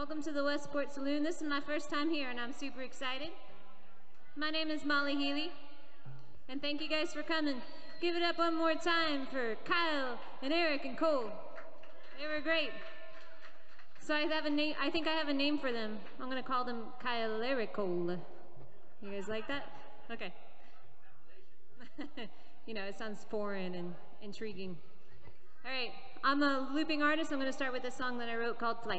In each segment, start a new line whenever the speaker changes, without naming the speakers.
Welcome to the Westport Saloon. This is my first time here and I'm super excited. My name is Healey, and thank you guys for coming. Give it up one more time for Kyle and Eric and Cole. They were great. So I have a name. I think I have a name for them. I'm gonna call them Kyle Eric Cole. You guys like that? Okay. You know, it sounds foreign and intriguing. All right, I'm a looping artist. I'm gonna start with a song that I wrote called Flight.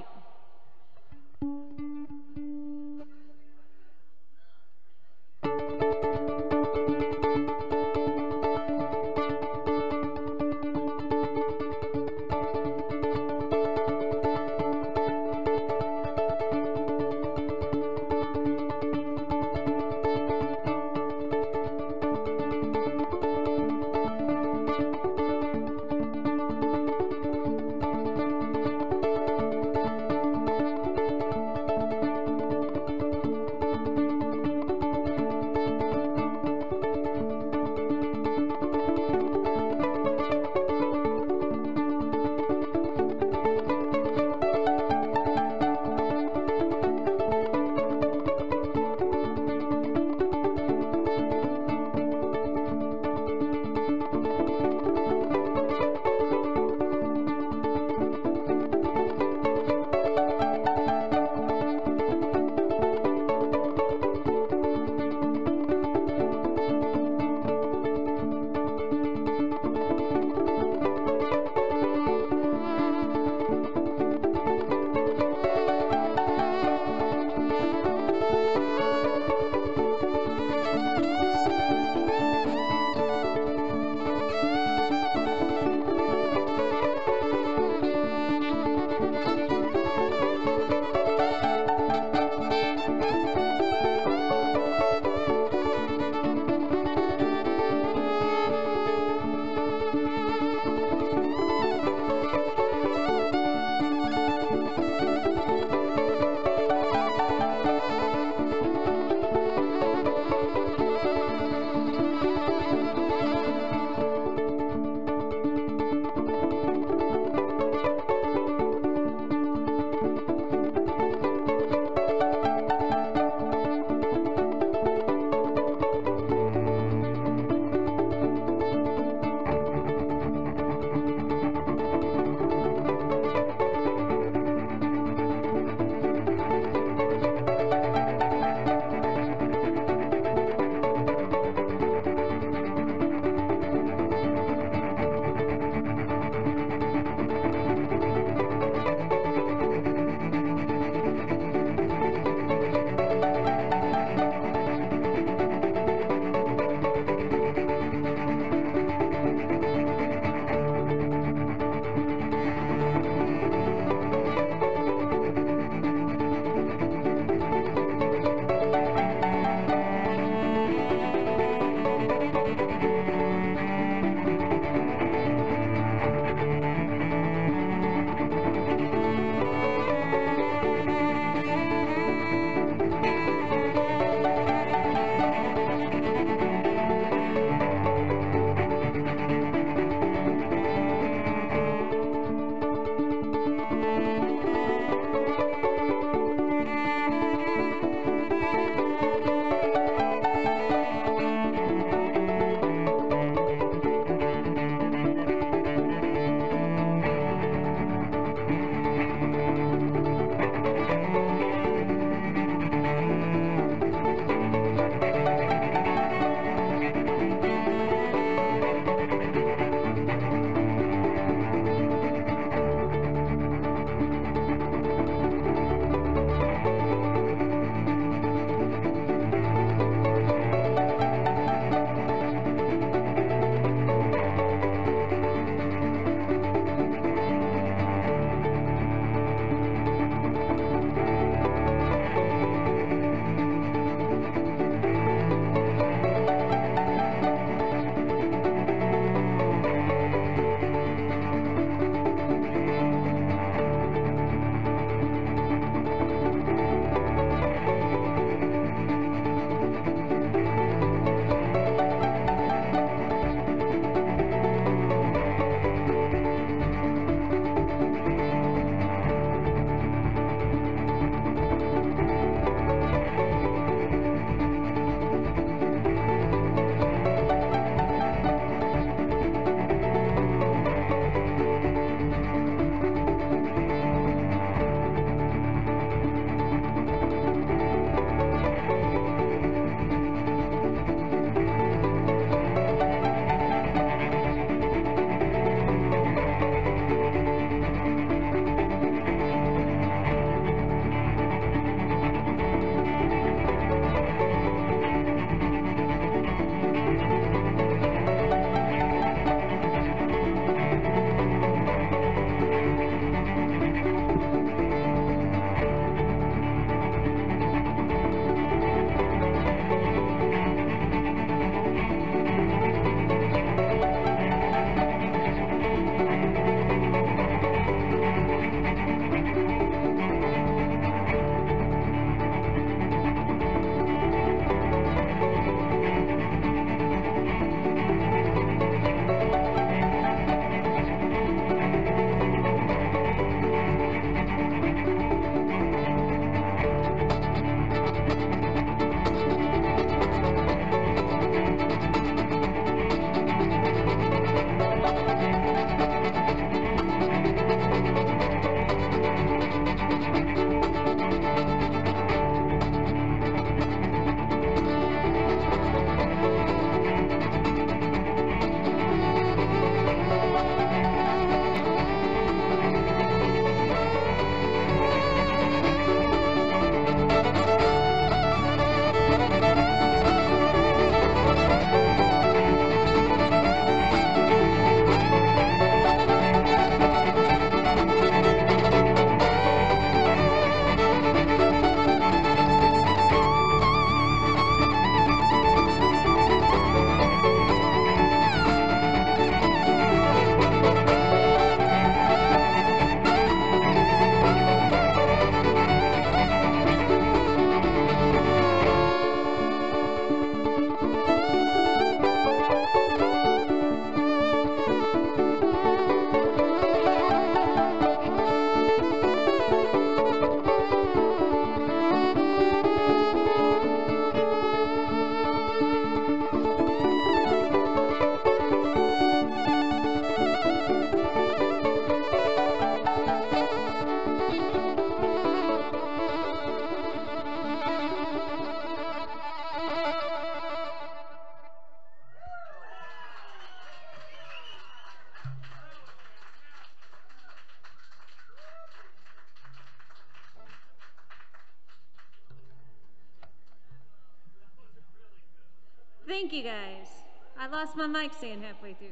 Thank you guys. I lost my mic stand halfway through.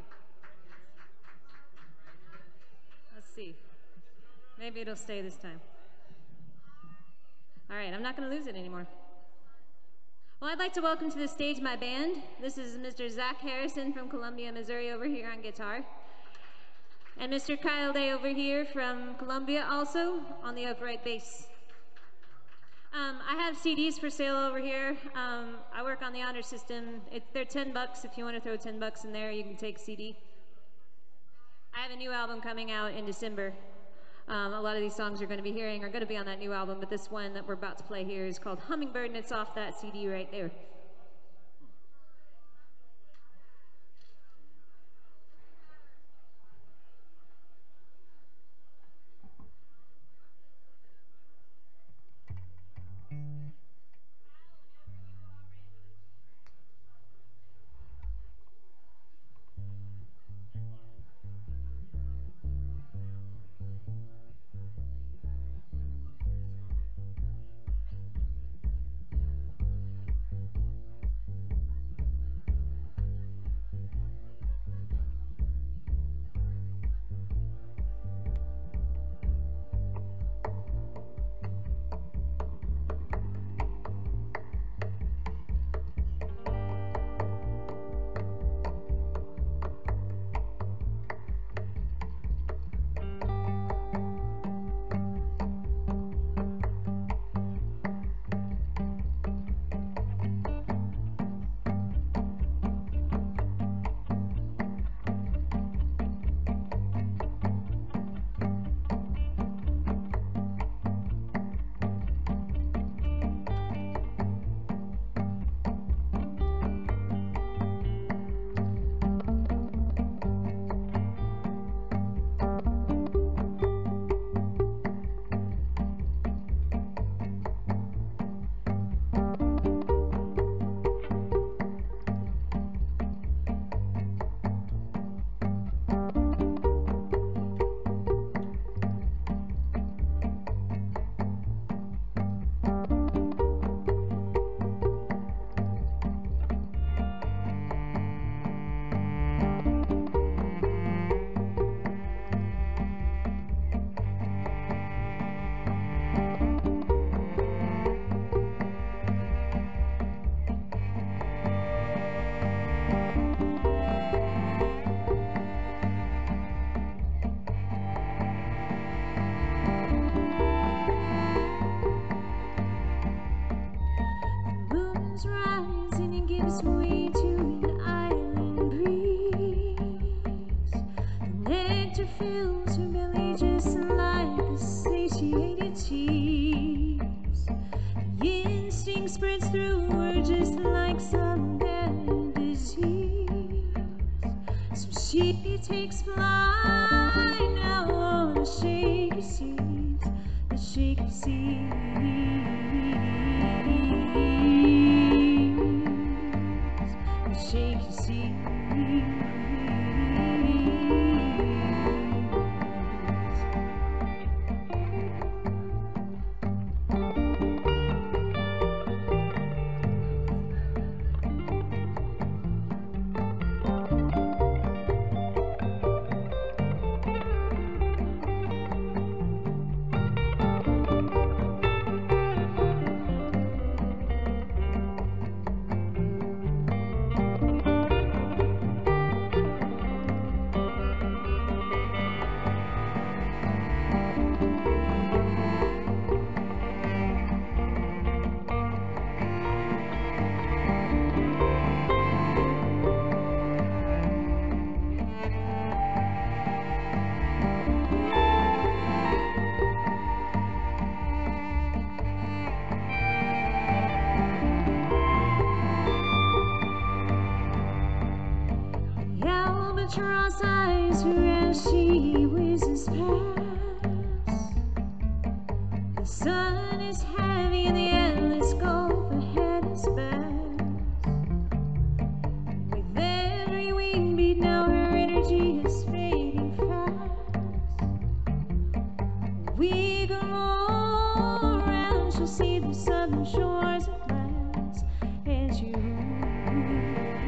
Let's see. Maybe it'll stay this time. All right, I'm not going to lose it anymore. Well, I'd like to welcome to the stage my band. This is Mr. Zach Harrison from Columbia, Missouri over here on guitar. And Mr. Kyle Day over here from Columbia also on the upright bass. I have CDs for sale over here. I work on the honor system. They're $10 if you want to throw $10 in there. You can take CD. I have a new album coming out in December. A lot of these songs you're going to be hearing are going to be on that new album, but this one that we're about to play here is called Hummingbird, and it's off that CD right there.
Takes flight now on the shaky seas, the shaky seas, the shaky seas. Albatross eyes her as she whizzes past. The sun is heavy and the endless gulf ahead is vast. With every wing beat now her energy is fading fast. We go more around, she'll see the southern shores at last. As you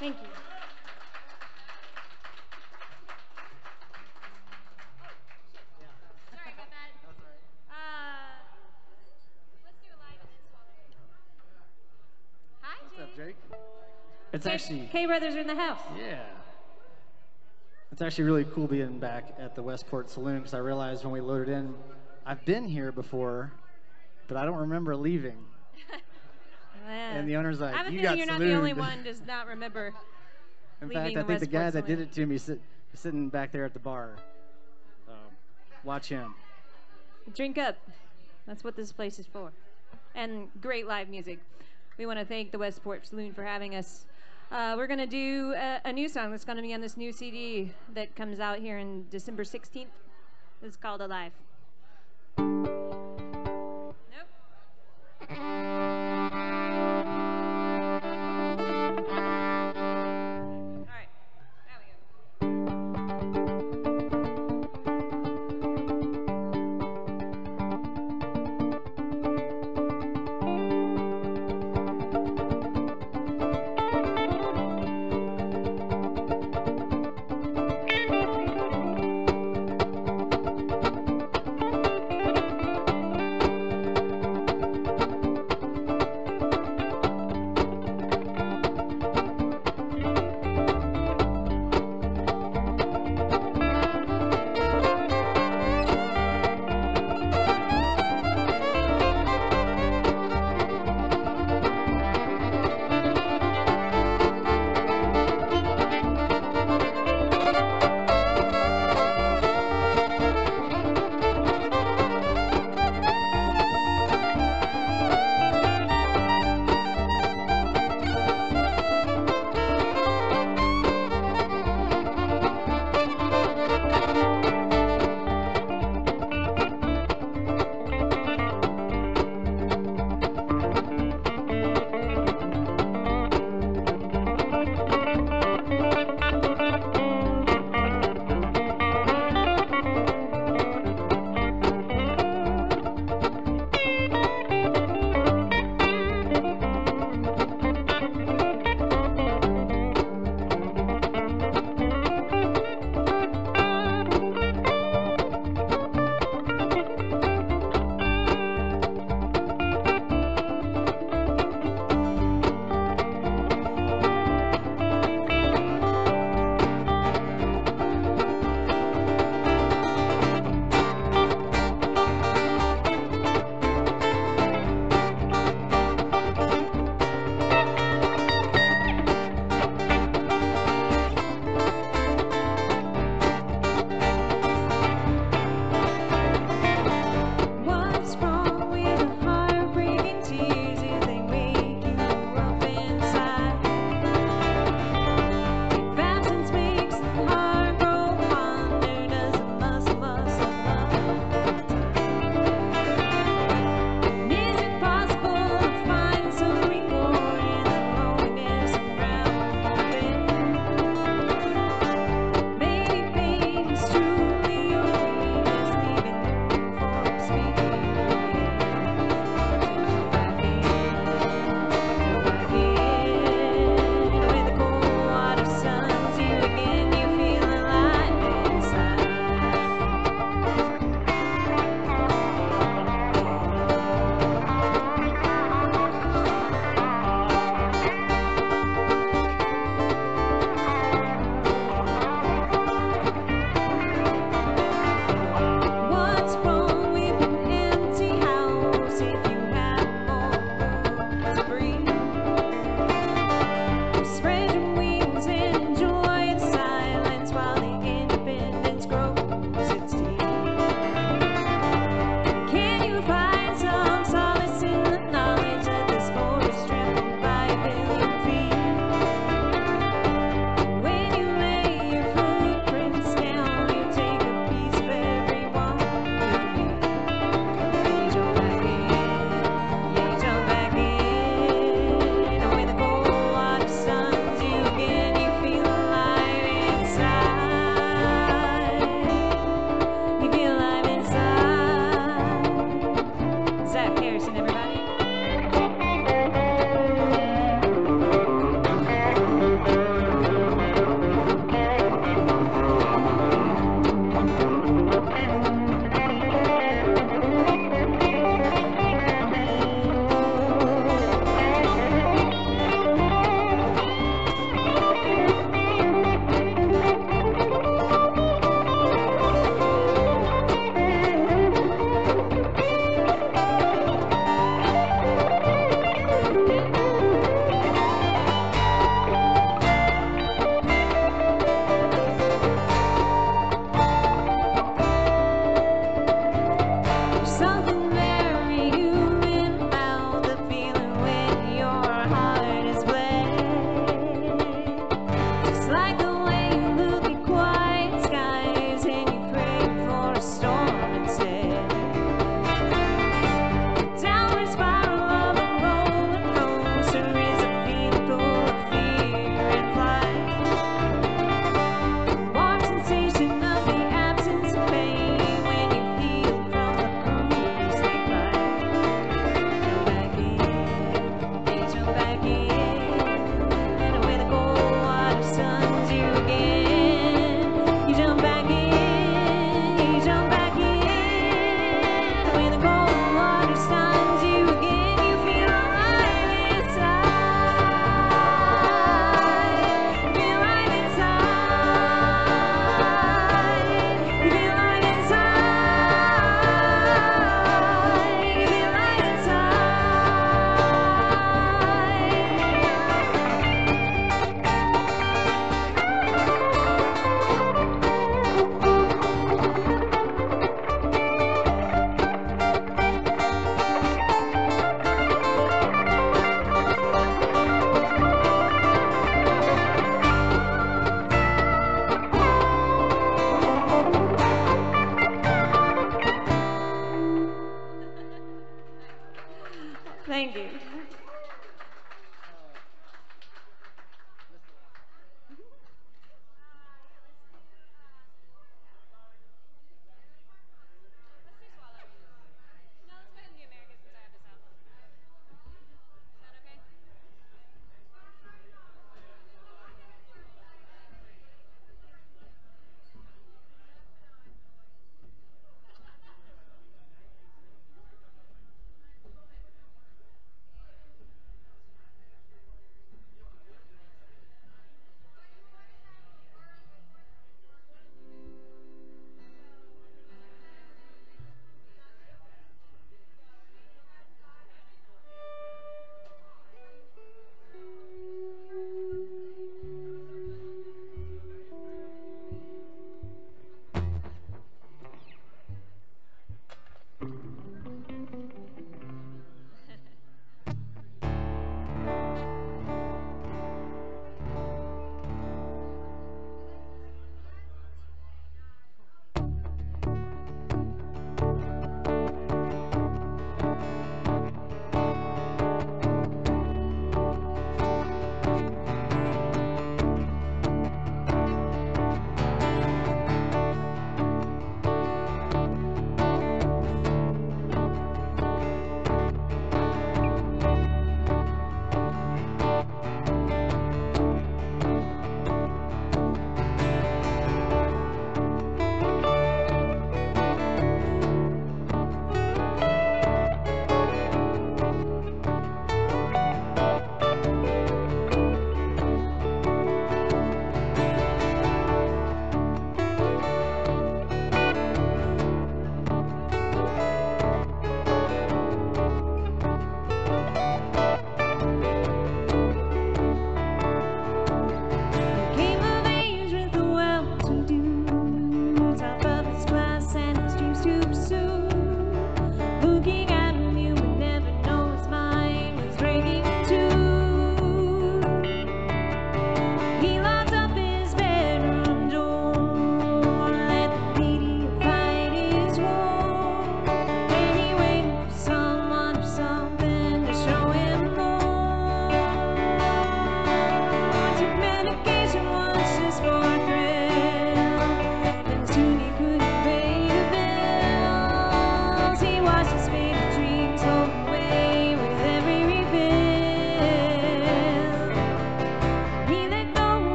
Thank you. Sorry about that. Let's do a live and then swap it. Hi,
What's
Jay.
up, Jake? It's actually,
K Brothers are in the house.
yeah. It's actually really cool being back at the Westport Saloon because I realized when we loaded in, I've been here before, but I don't remember leaving. And the owner's like,
I have a
"You
feeling
got
you're not the only
salooned."
one does not remember
In
leaving
fact,
the
I think the guy
Westport
that did
Saloon.
it to me sitting back there at the bar. Watch him.
Drink up. That's what this place is for. And great live music. We want to thank the Westport Saloon for having us. We're going to do a new song that's going to be on this new CD that comes out here in December 16th. It's called Alive. Nope. All right. There we go.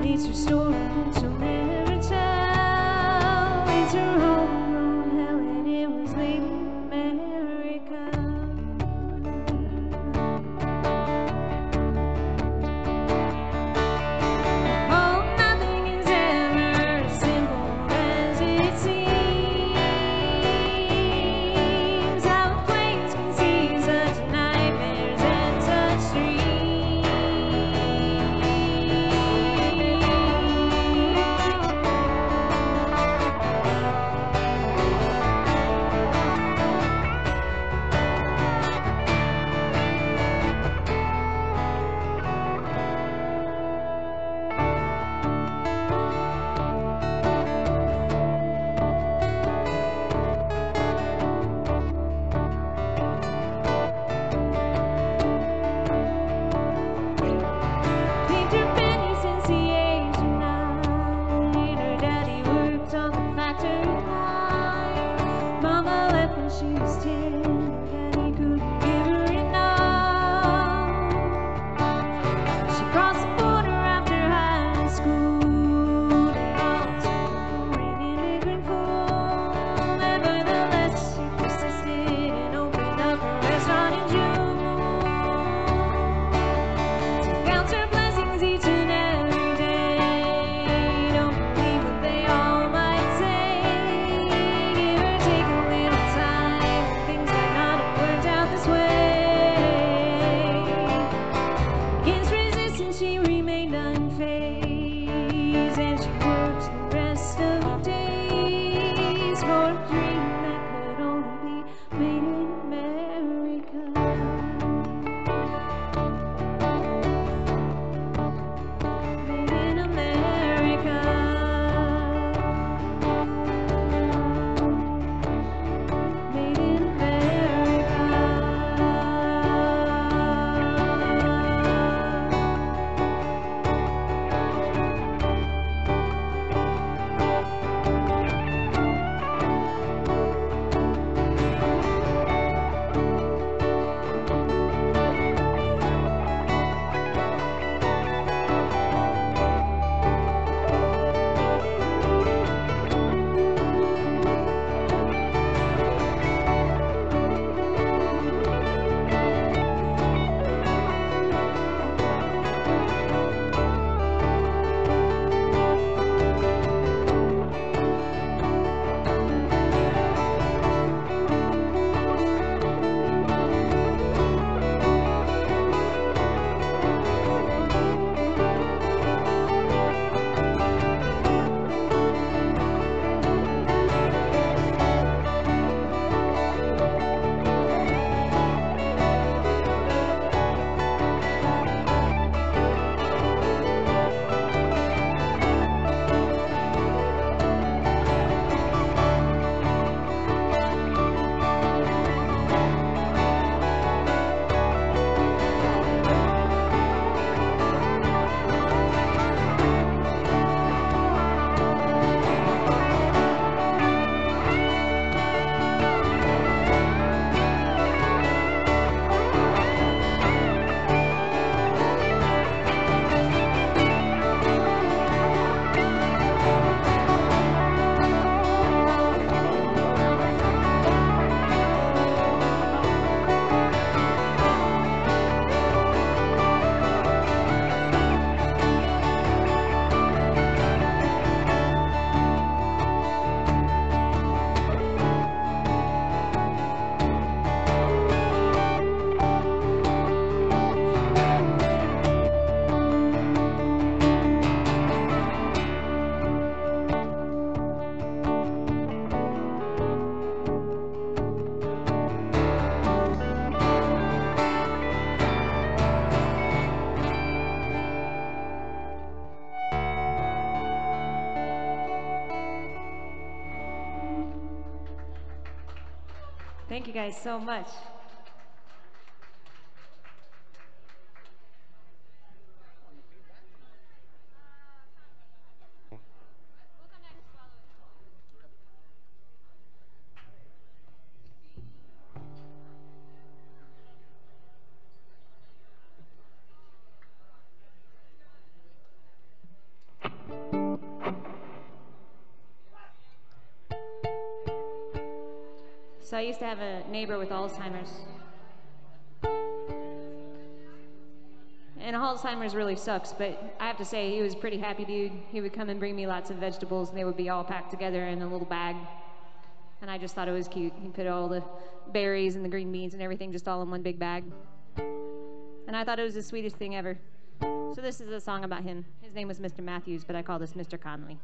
It's her story that she'll never tell. It's her homegrown hell, and it was late in America. Oh, nothing is ever as simple as it seems. How planes can see such nightmares and such dreams. Picked her penny since the age of 9. Her daddy worked on the factory line. Mama left when she was 10. Her daddy couldn't give her enough. She crossed the border after high school. They all took her for an immigrant fool. Nevertheless, she persisted and opened up a restaurant in June. Counts her blessings each and every day. Don't believe what they all might say. Give or take a little time, things might not have worked out this way. Against resistance, she remained unfazed, and she worked the rest of her days for a dream that could only be made in America. Made in America. Made in America. Thank you guys so much.
So I used to have a neighbor with Alzheimer's. And Alzheimer's really sucks, but I have to say, he was a pretty happy dude. He would come and bring me lots of vegetables, and they would be all packed together in a little bag. And I just thought it was cute. He put all the berries and the green beans and everything just all in one big bag. And I thought it was the sweetest thing ever. So this is a song about him. His name was Mr. Matthews, but I call this Mr. Conley.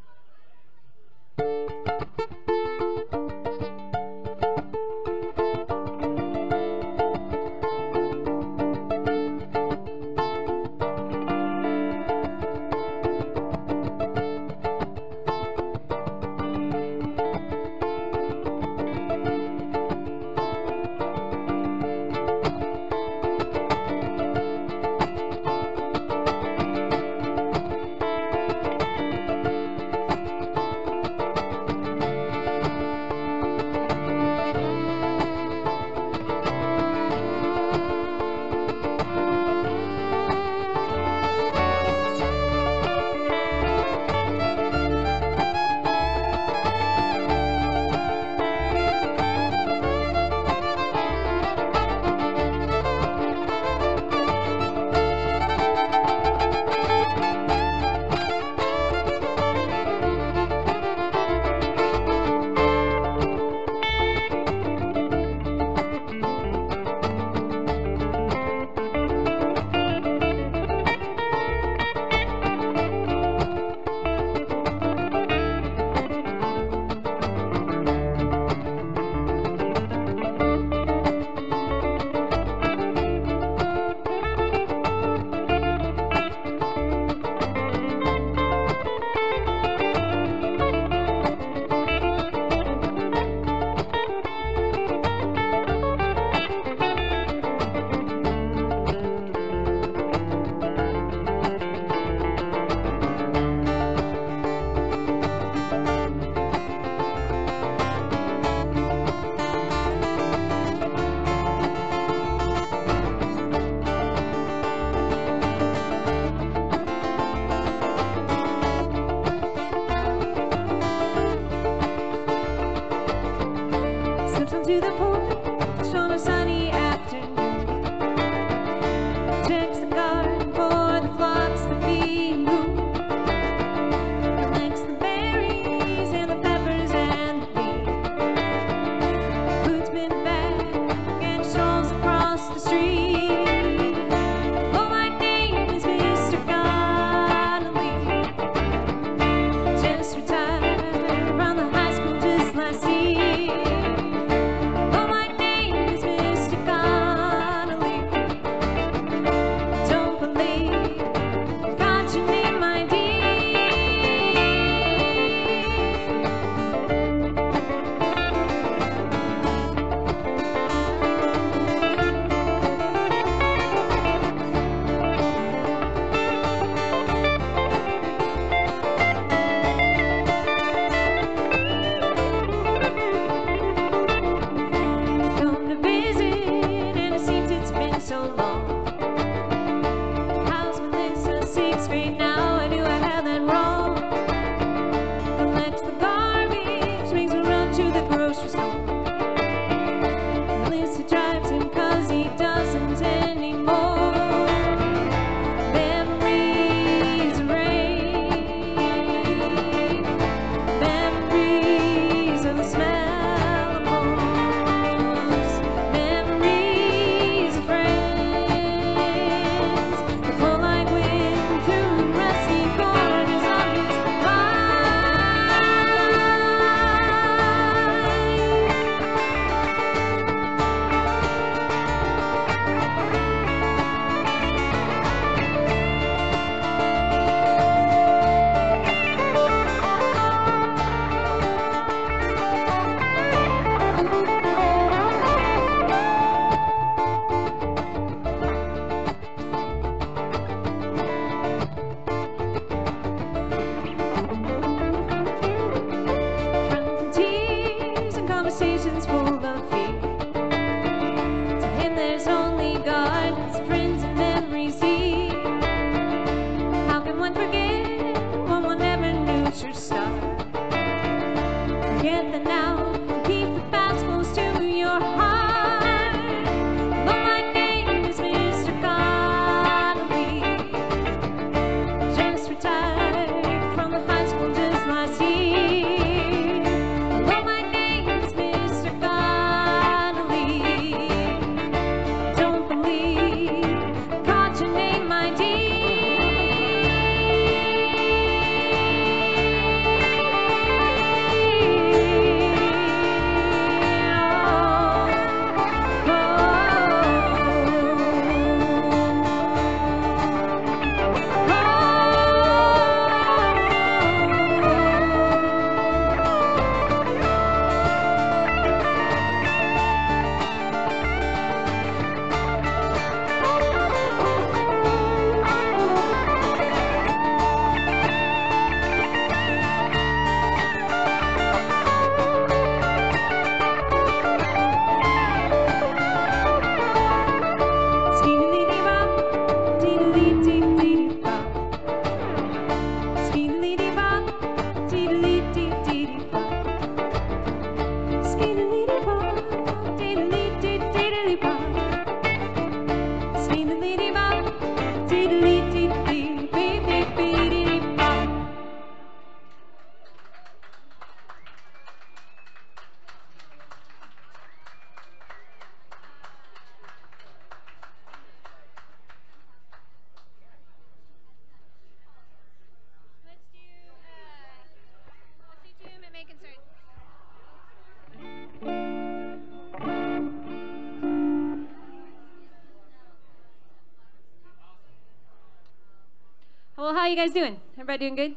how you guys doing? Everybody doing good?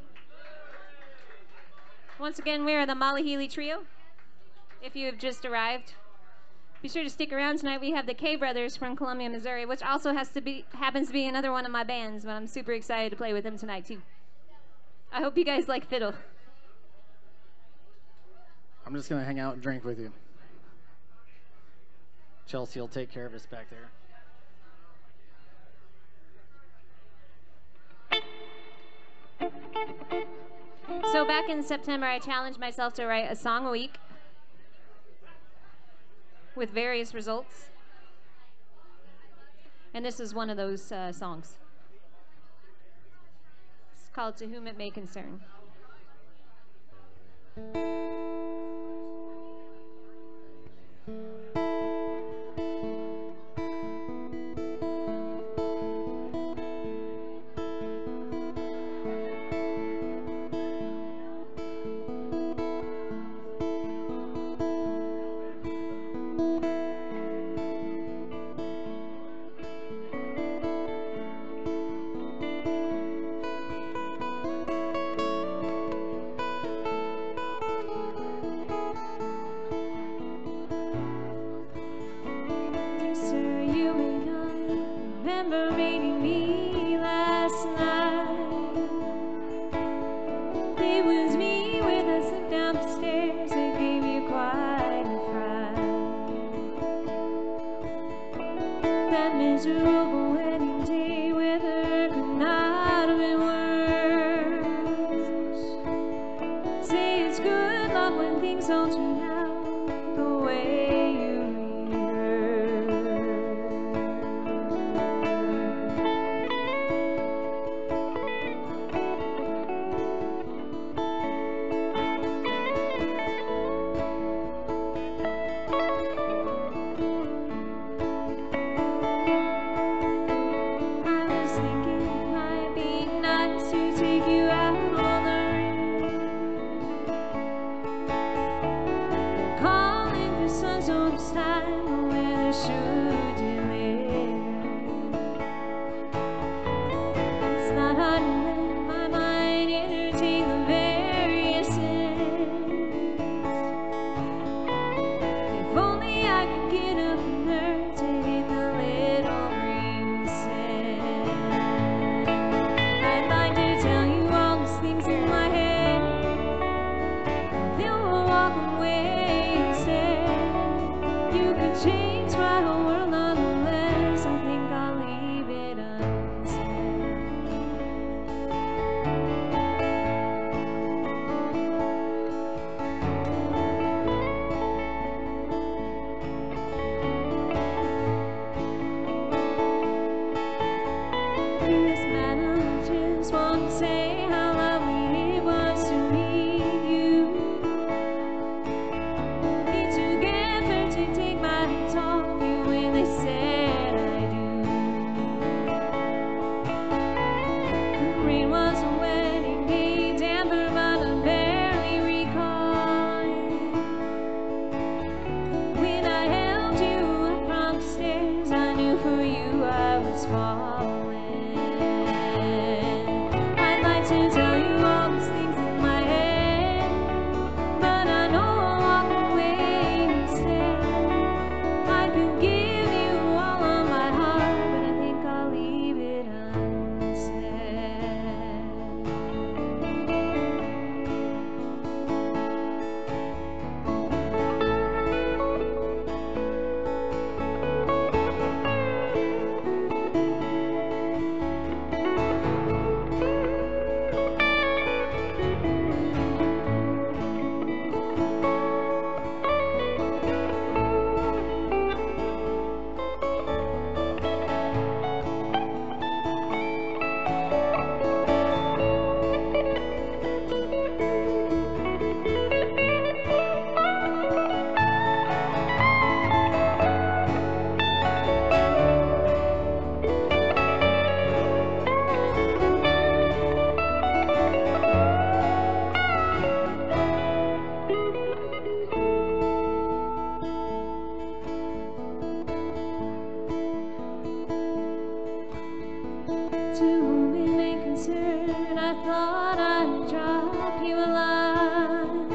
Once again, we are the Molly Healey Trio. If you have just arrived, be sure to stick around tonight. We have the K Brothers from Columbia, Missouri, which also happens to be another one of my bands, but I'm super excited to play with them tonight too. I hope you guys like fiddle.
I'm just going to hang out and drink with you. Chelsea will take care of us back there.
So back in September, I challenged myself to write a song a week with various results. And this is one of those songs. It's called To Whom It May Concern.
drop you a line.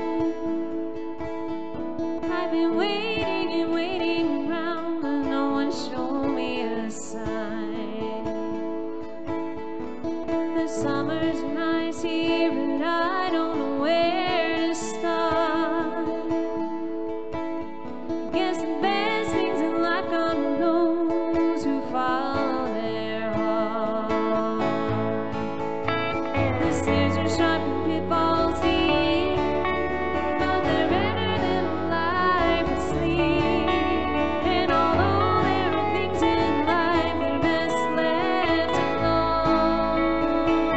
I've been waiting and waiting around, but no one showed me a sign. The summer's nice here, but I don't know where to start. Guess the best things in life come to those who follow their heart. The stairs are sharp and pitfalls deep, but they're better than a life asleep. And although there are things in life that are best left alone,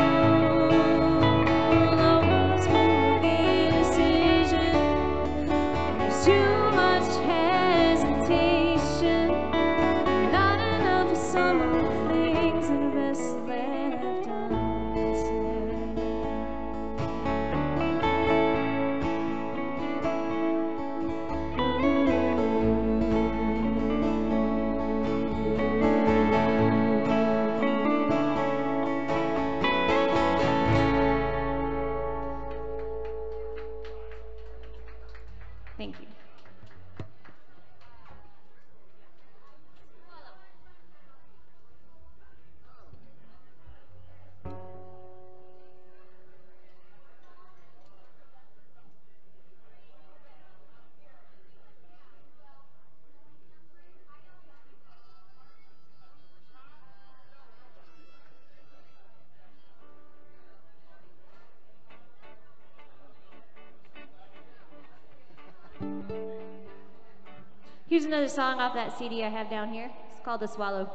almost for the indecision, there's too much hesitation, not enough of some of the things that are best left unsaid. Thank you. Here's another song off that CD I have down here. It's called The Swallow.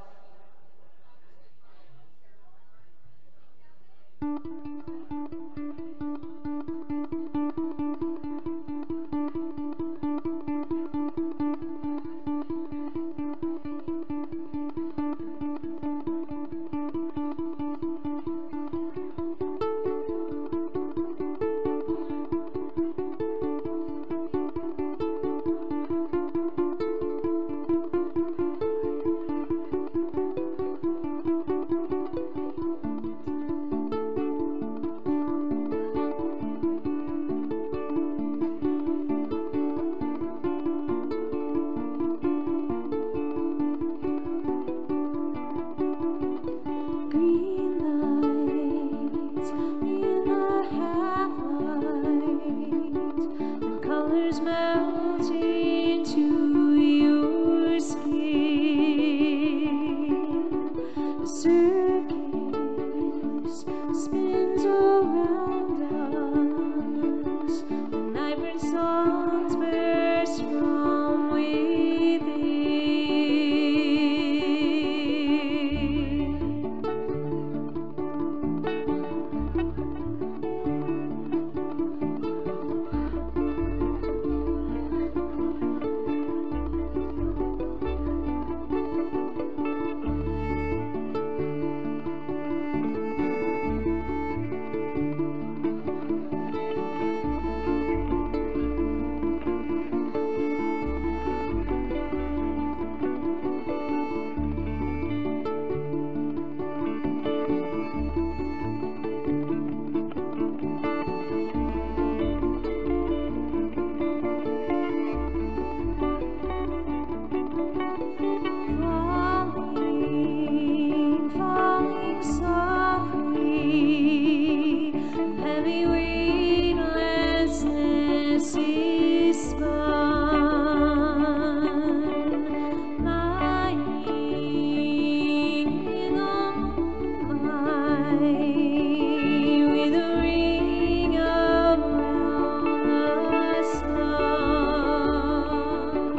Green lights in a half light, the colors melt into your skin. The circus spins around us, the nightbird songs burst from within. Falling softly, heavy weightlessness is spun, lying in the moonlight with a ring around the sun.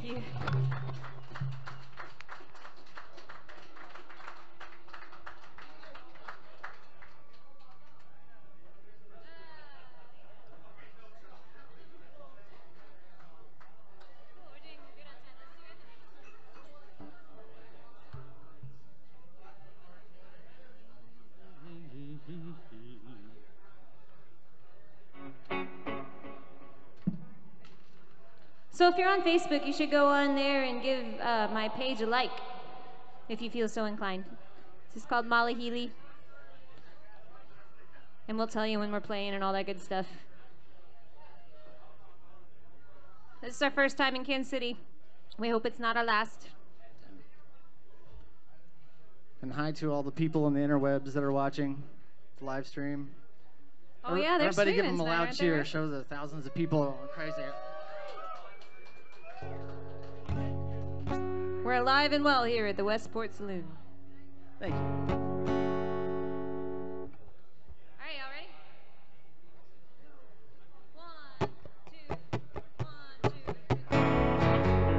you. So if you're on Facebook, you should go on there and give my page a like, if you feel so inclined. This is called Molly Healey, and we'll tell you when we're playing and all that good stuff. This is our first time in Kansas City. We hope it's not our last.
And hi to all the people on the interwebs that are watching the live stream.
Oh yeah, they're
Everybody give
streaming
them a
tonight,
loud
aren't they,
cheer.
Rick?
Show the thousands of people crazy.
We're alive and well here at the Westport Saloon.
Thank you.
All right, y'all ready? 1, 2, 1, 2, 3.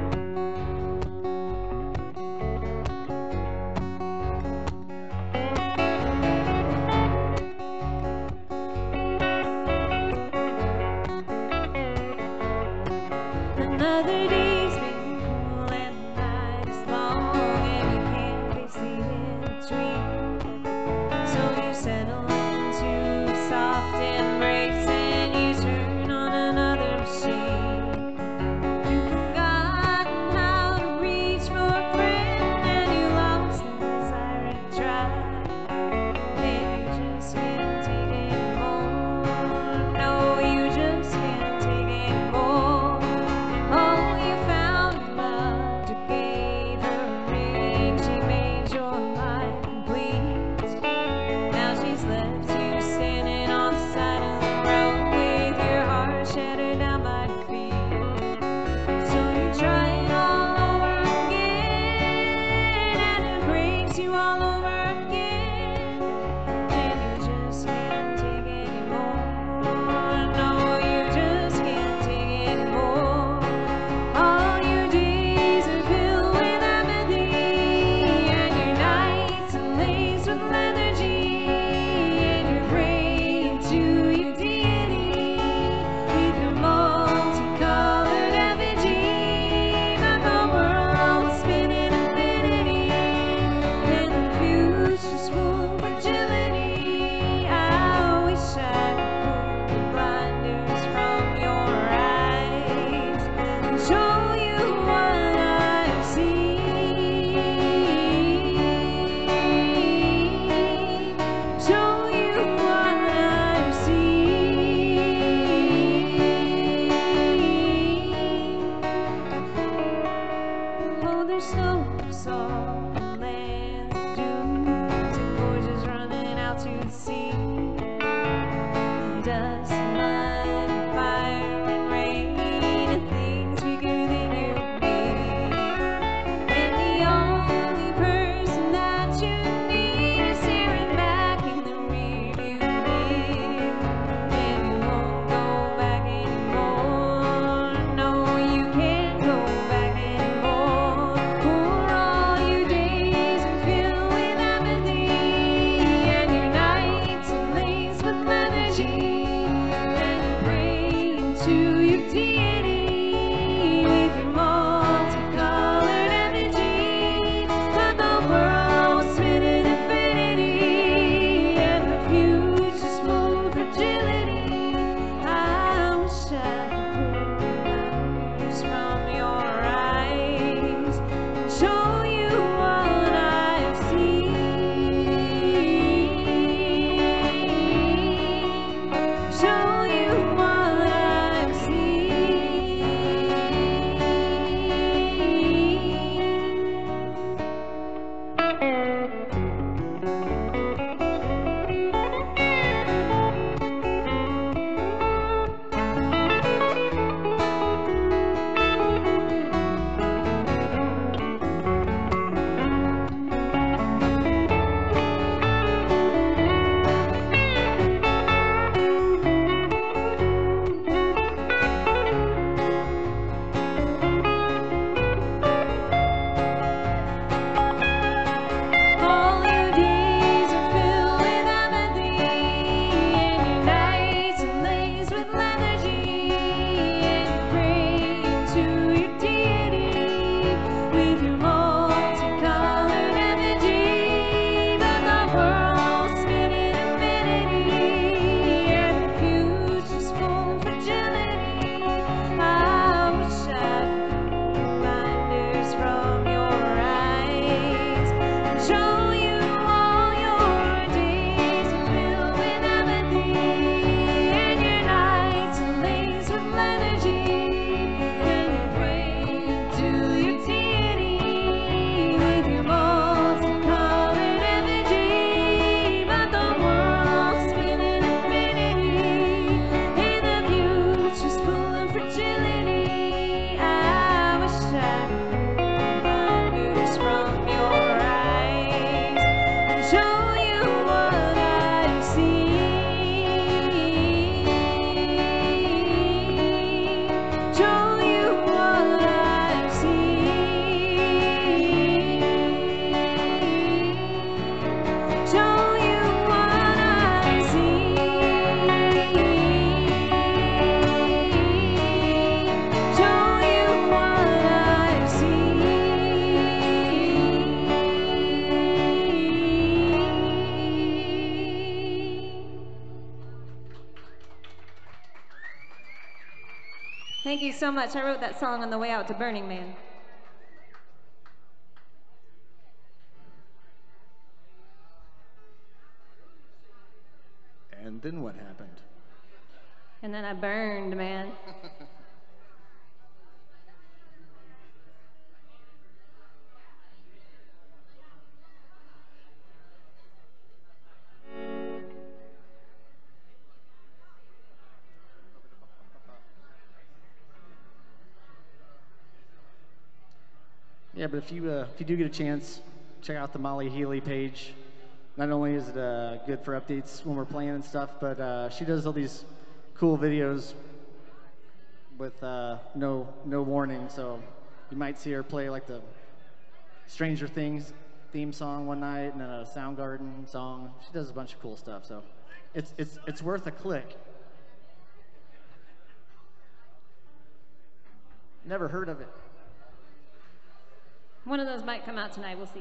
Another day's been cool and the night is long, and you can't face the in-between. So you settle into a soft embrace and you turn on another machine. You've forgotten how to reach for a friend, and you lost the desire to try. And you just can't take it anymore. No, you just can't take it anymore. Oh, you found love, you gave her a ring, she made your life complete. Now she's left you standing on the side of the road with your heart shattered down by your feet. So you try it all over again, and it breaks you all over again, and you just can't take it anymore. No, you just can't take it anymore. All your days are filled with apathy, and your nights are laced with lethargy, and you're praying to your deity with your multicolored effigy. But the world is spinning infinity, and the future's full of fragility. I wish I could pull the blinders from your eyes and show you what I see. Show you what I see. Oh, there's snow's on the lands of dunes and gorges running out to the sea. Dust, mud, and fire, and rain, and things bigger than you and me. And the only person that you need is staring back in the rearview mirror. And you won't go back anymore. No, you can't go back anymore. For all your days
Thank you so much. I wrote that song on the way out to Burning Man.
And then what happened?
And then I burned, man.
Yeah, but if you do get a chance, check out the Molly Healey page. Not only is it good for updates when we're playing and stuff, but she does all these cool videos with no warning. So you might see her play like the Stranger Things theme song one night, and then a Soundgarden song. She does a bunch of cool stuff. So it's worth a click. Never heard of it.
One of those might come out tonight. We'll see.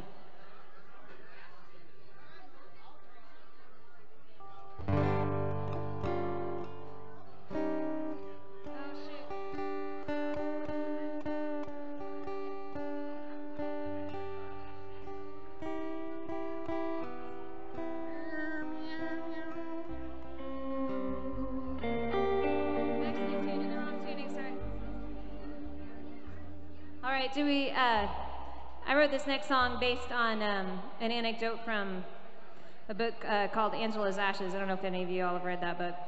All right, I wrote this next song based on an anecdote from a book called Angela's Ashes. I don't know if any of you all have read that book.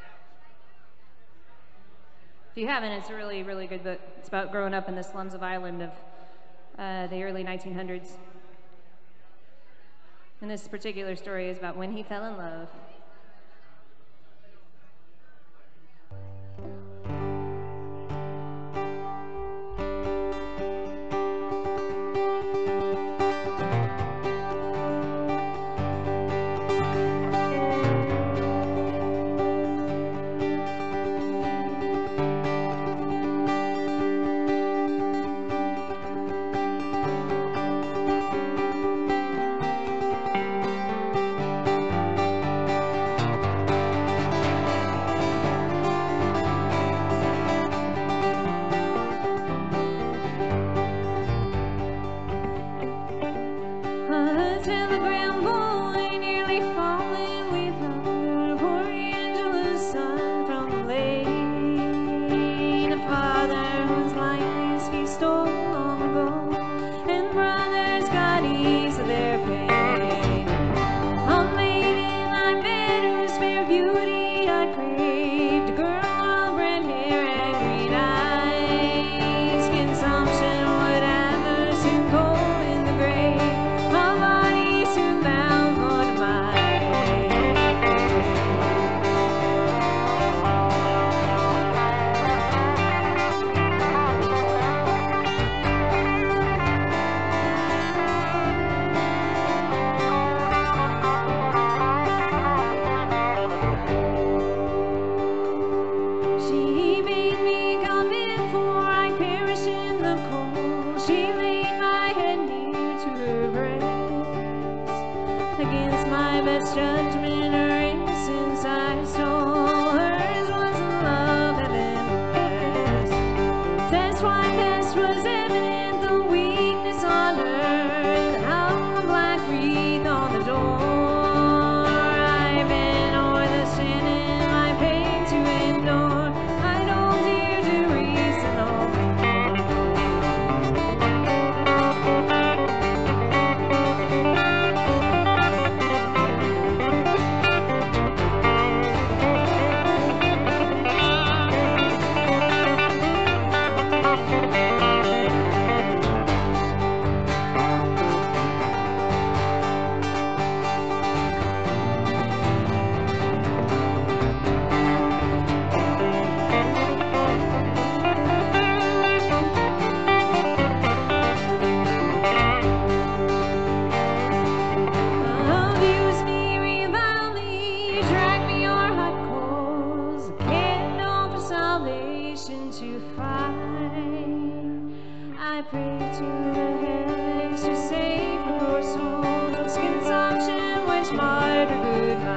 If you haven't, it's a really, really good book. It's about growing up in the slums of Ireland of the early 1900s. And this particular story is about when he fell in love.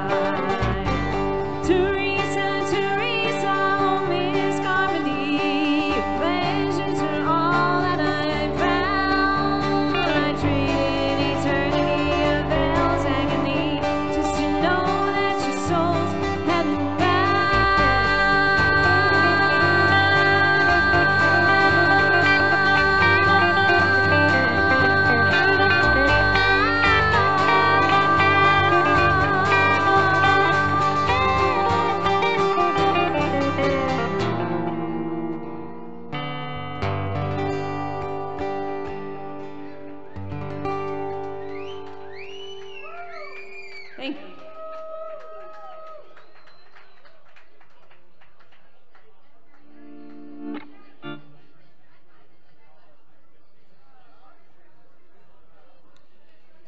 Teresa, oh Miss Carmody.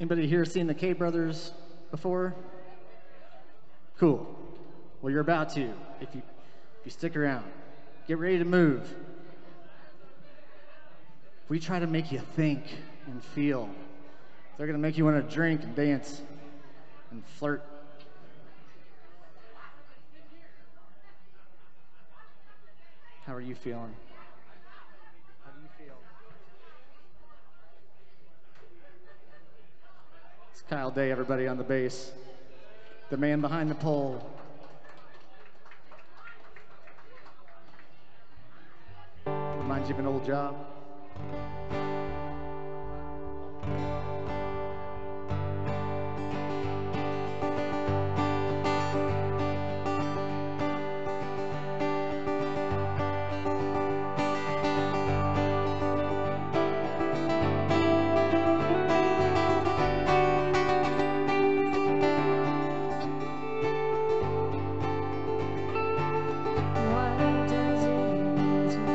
Anybody here seen the K Brothers before? Cool. Well, you're about to, if you stick around. Get ready to move. We try to make you think and feel. They're gonna make you want to drink and dance and flirt. How are you feeling? How do you feel? It's Kyle Day, everybody on the bass. The man behind the pole. Reminds you of an old job.
What does it mean to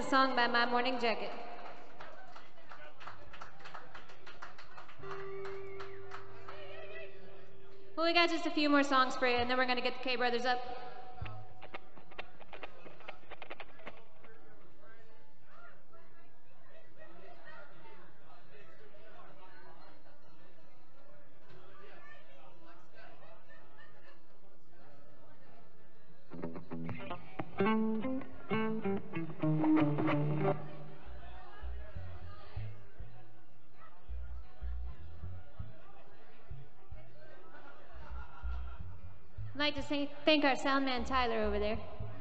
song by My Morning Jacket. Well, we got just a few more songs for you, and then we're going to get the K Brothers up. I'd like to thank our sound man Tyler over there.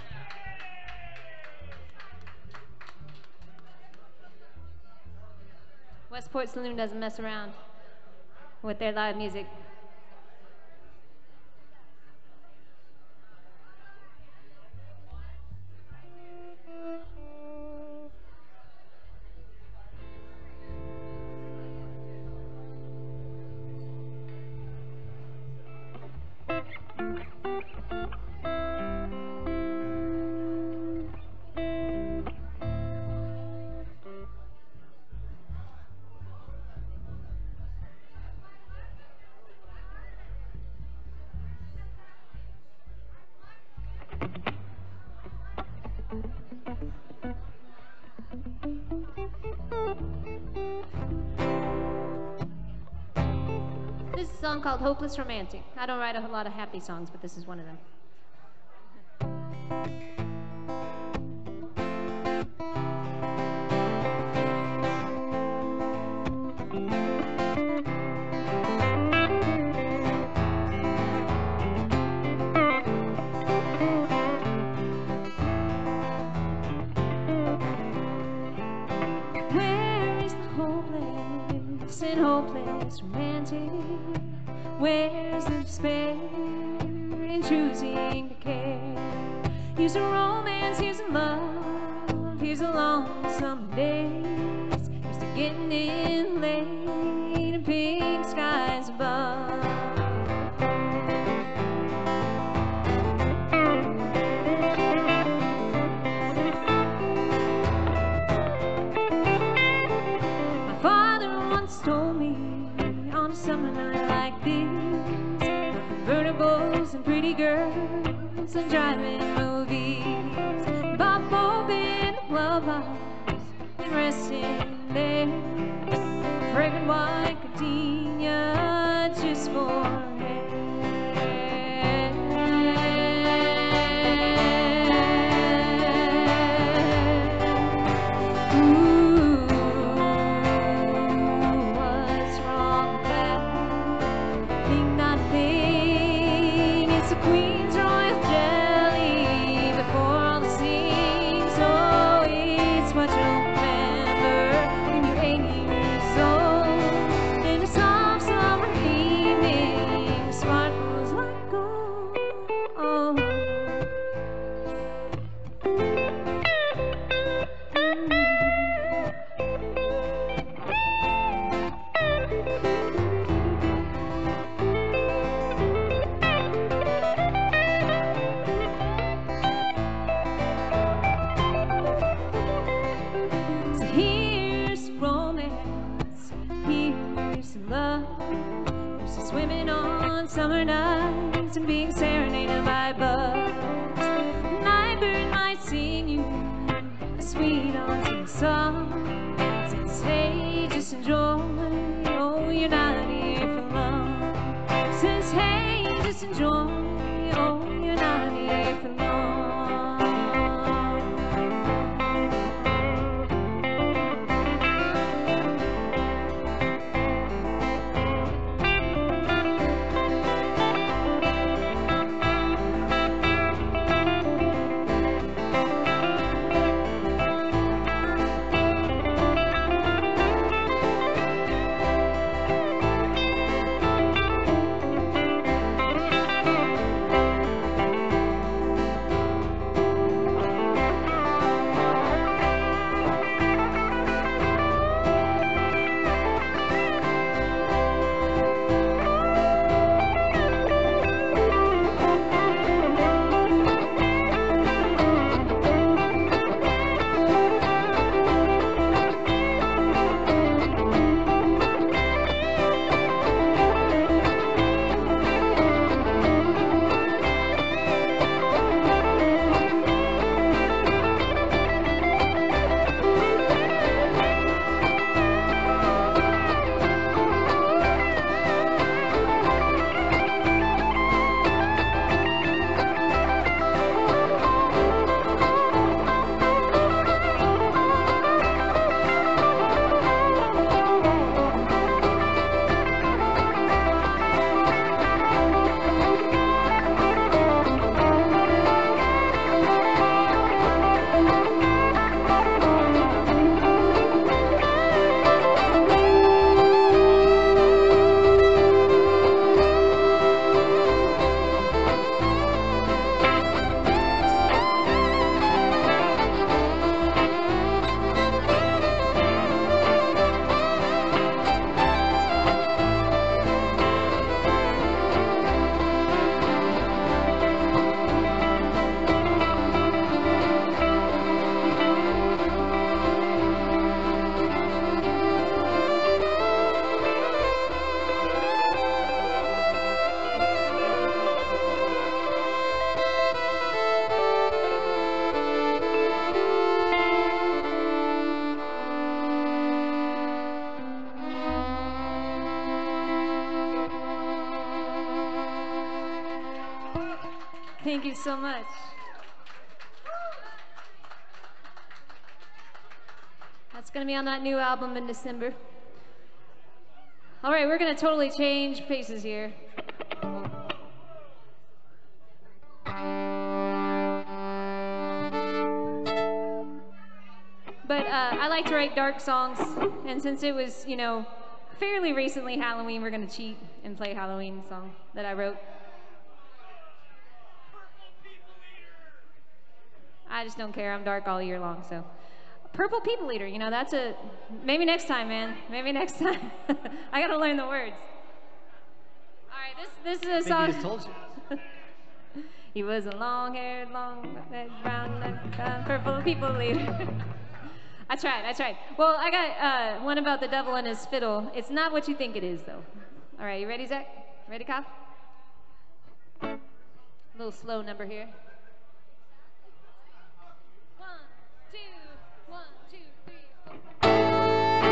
Westport Saloon doesn't mess around with their live music. This is a song called Hopeless Romantic. I don't write a lot of happy songs, but this is one of them. Hopeless romantic. Where's the despair in choosing to care? Here's a romance, here's a love, here's a long summer days. Here's to getting in late and pink skies above. Told me on a summer night like this, convertibles and pretty girls and driving movies, Bob open the glove box and resting there, fragrant white gardenia just for her. Queen's royal jelly before all the scenes. Oh, it's what you'll remember when you're 8 years old. In a soft summer evening, sparkles like gold. Oh. Here's romance, here's love. Here's to swimming on summer nights and being serenaded by bugs. Night bird might sing you a sweet autumn song. Says, hey, just enjoy, oh, you're not here for long. Says, hey, just enjoy, oh, you're not here for long. Thank you so much. That's going to be on that new album in December. All right, we're going to totally change paces here. But I like to write dark songs, and since it was, you know, fairly recently Halloween, we're going to cheat and play a Halloween song that I wrote. I just don't care. I'm dark all year long, so. Purple People Eater, you know, that's a, maybe next time, man. Maybe next time. I gotta learn the words. All right, this is a song.
I think he just told you.
He was a long-haired, brown, purple people eater. I tried. Well, I got one about the devil and his fiddle. It's not what you think it is, though. All right, you ready, Zach? Ready, Kyle? A little slow number here. 1, 2, 1, 2, 3, 4.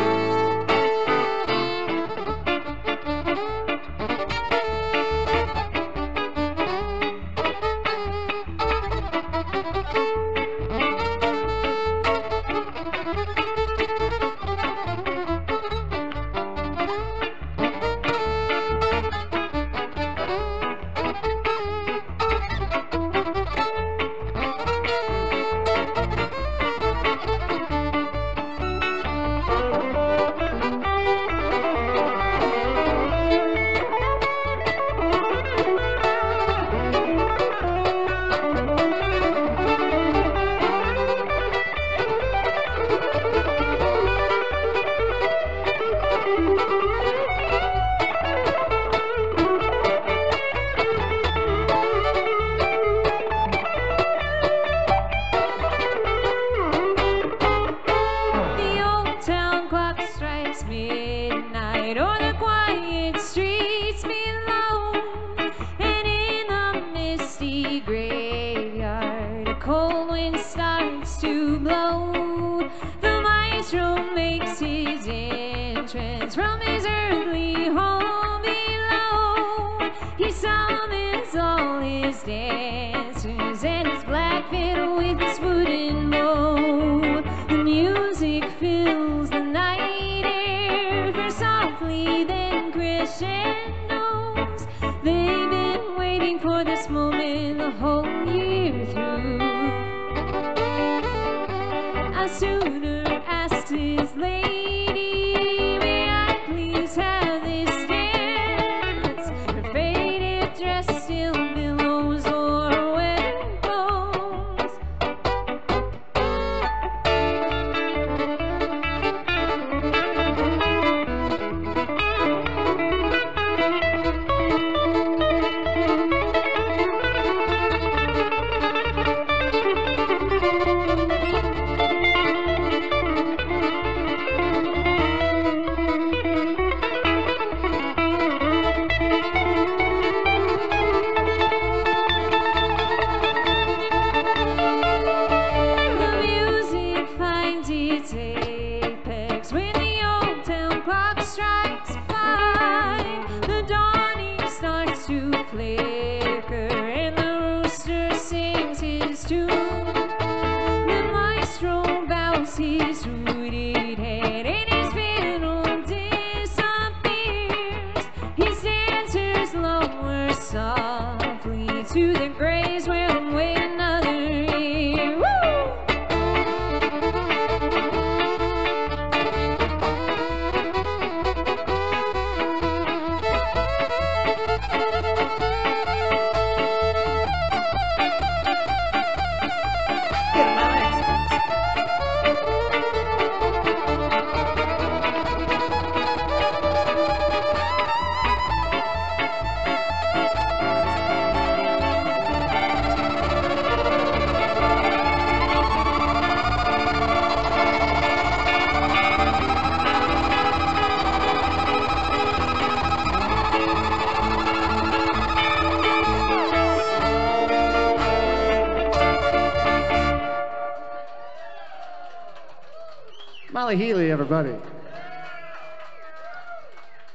Healey, everybody.
We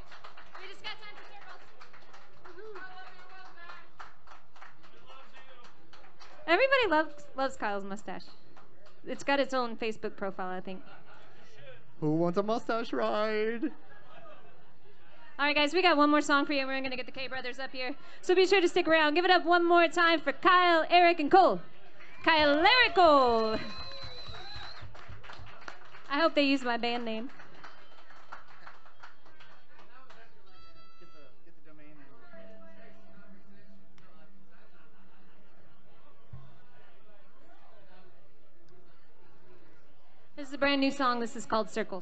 just got time for circles. Everybody loves Kyle's mustache. It's got its own Facebook profile, I think.
Who wants a mustache ride?
All right, guys, we got one more song for you, and we're going to get the K Brothers up here. So be sure to stick around. Give it up one more time for Kyle, Eric, and Cole. Kyle, Eric, Cole. I hope they use my band name. This is a brand new song. This is called Circles.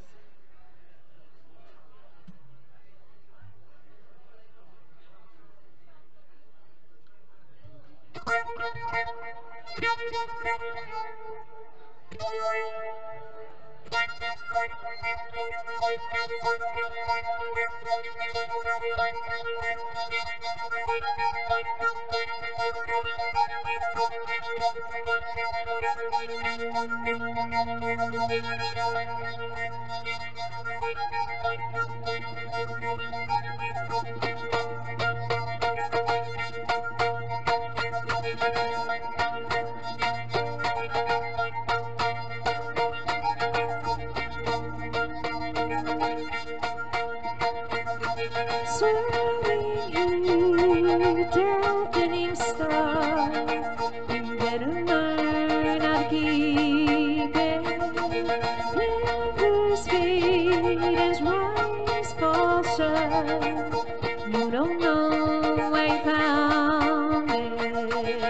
Swirling you, deafening star, you better learn how to keep it. Never speed as rise falls shut. You don't know where you found it.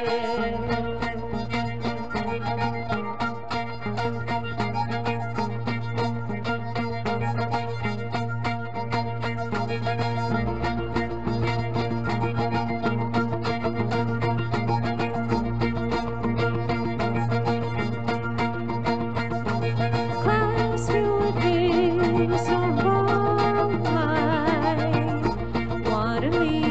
Clouds fill with haze on ball light. Water leaves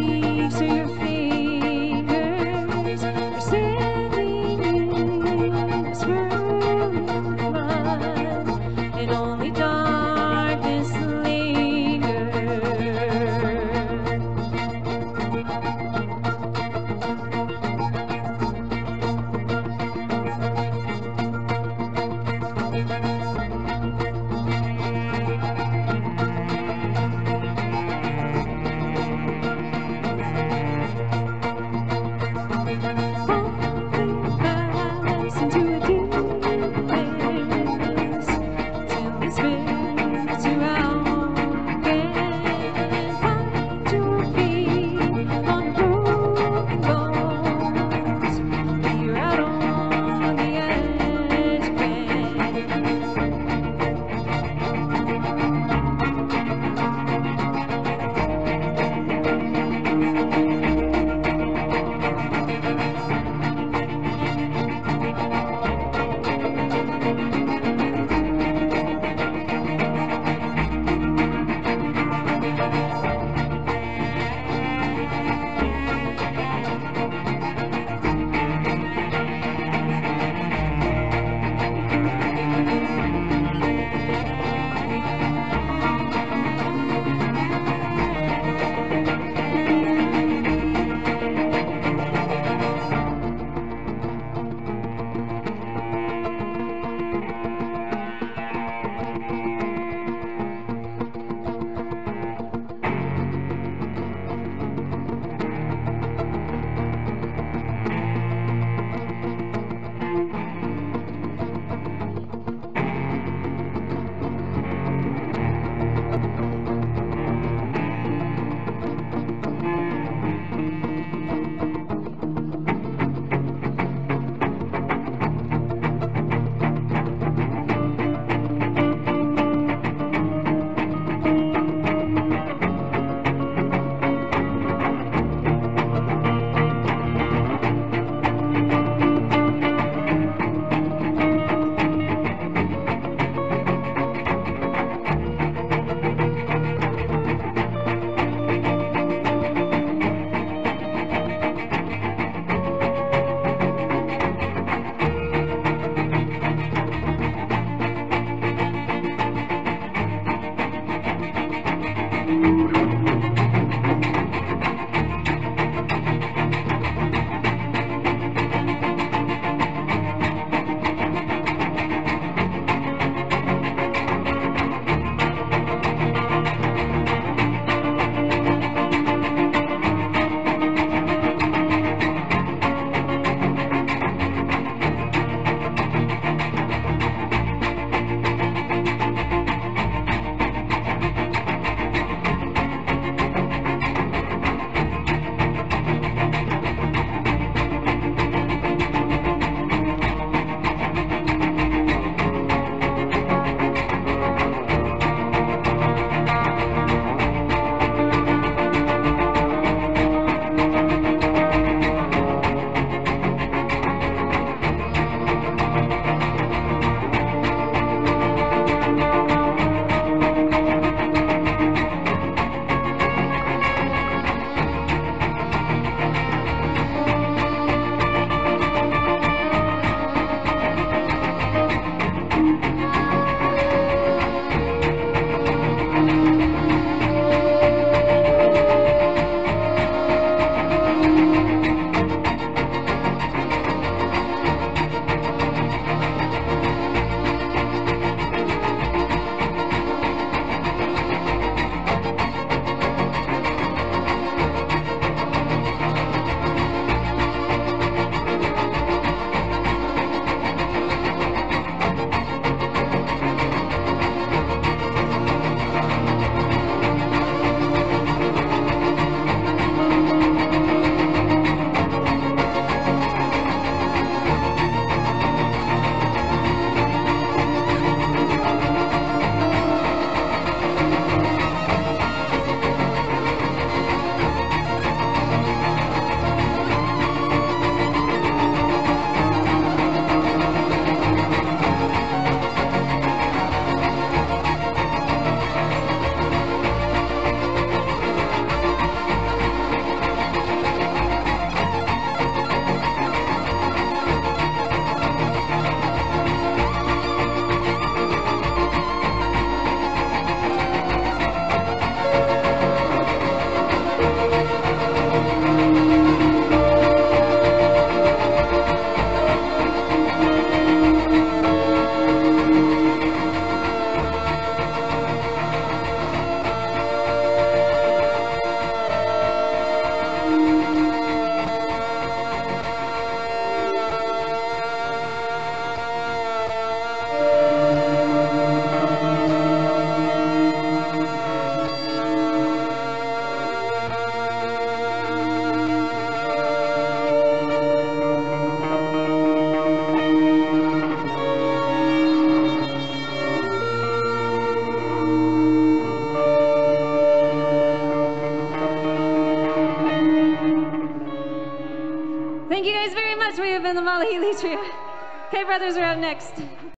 Trio. K Brothers are up next.